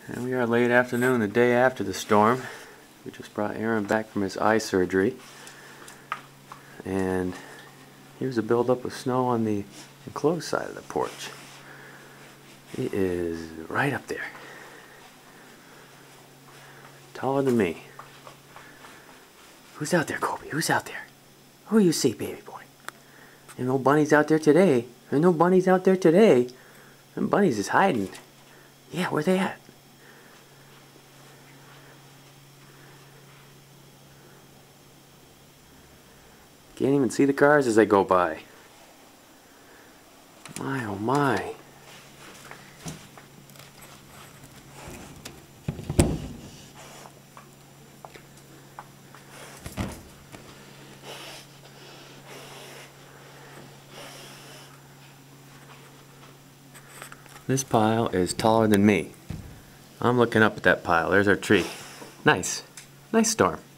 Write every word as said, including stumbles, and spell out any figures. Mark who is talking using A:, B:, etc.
A: And we are late afternoon, the day after the storm. We just brought Aaron back from his eye surgery. And here's a buildup of snow on the enclosed side of the porch. It is right up there. Taller than me. Who's out there, Kobe? Who's out there? Who you see, baby boy? There no bunnies out there today. There's no bunnies out there today. Them bunnies is hiding. Yeah, where they at? Can't even see the cars as they go by. My oh my. This pile is taller than me. I'm looking up at that pile. There's our tree. Nice. Nice storm.